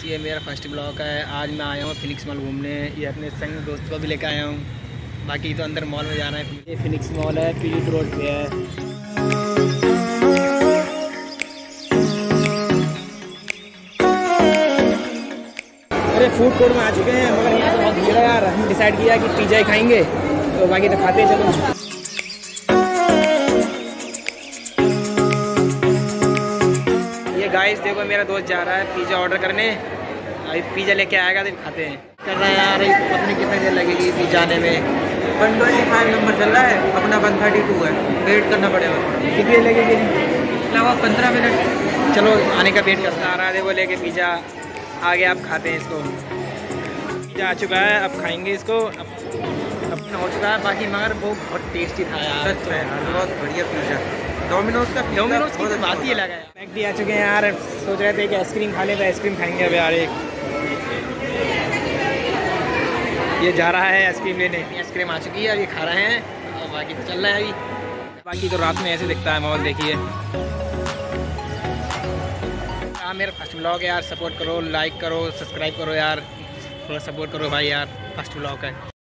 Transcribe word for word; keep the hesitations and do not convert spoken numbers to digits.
ये मेरा first blog है। आज मैं आया हूँ फिनिक्स मॉल घूमने। ये अपने संग दोस्त को भी लेकर आया हूँ। बाकी तो अंदर मॉल में जाना है। ये फिनिक्स मॉल है, पीलीट रोड पे है। अरे फूड कोर्ट में आ चुके हैं, मगर यहाँ से बहुत भीड़ है यार। हम डिसाइड किया कि पिज़्ज़ा ही खाएंगे, तो बाकी तो खाते हैं। चलो गाइस देखो, मेरा दोस्त जा रहा है पिज़्ज़ा ऑर्डर करने। अभी पिज़्ज़ा लेके आएगा तो खाते हैं। कर रहा है यार, पता नहीं कितनी देर लगेगी पिज़्ज़ा आने में। वन ट्वेंटी फाइव नंबर चल रहा है, अपना वन थर्टी टू है। वेट करना पड़ेगा। कितनी देर लगेगी? लगभग पंद्रह मिनट। चलो आने का वेट करता आ रहा है। देखो लेके पिज़्ज़ा आ गया, आप खाते हैं इसको। पिज़्ज़ा आ चुका है, अब खाएंगे इसको। अब अब हो चुका है बाकी, मगर वो बहुत टेस्टी था यार। सच में यार, बहुत बढ़िया पिज़्ज़ा। डोमिनोज का डोमिनोज की तो बात ही अलग है। मैकडी आ चुके हैं यार। सोच रहे थे कि आइसक्रीम खा लें, तो आइसक्रीम खाएंगे अब यार। एक ये जा रहा है आइसक्रीम लेने। आइसक्रीम आ चुकी है, अब ये खा रहे हैं और बाकी तो चल रहा है अभी। बाकी तो रात में ऐसे दिखता है मॉल, देखिए। हाँ, मेरा फर्स्ट ब्लॉग है यार। सपोर्ट करो, लाइक करो, सब्सक्राइब करो यार। थोड़ा सपोर्ट करो भाई यार, फर्स्ट ब्लॉग है।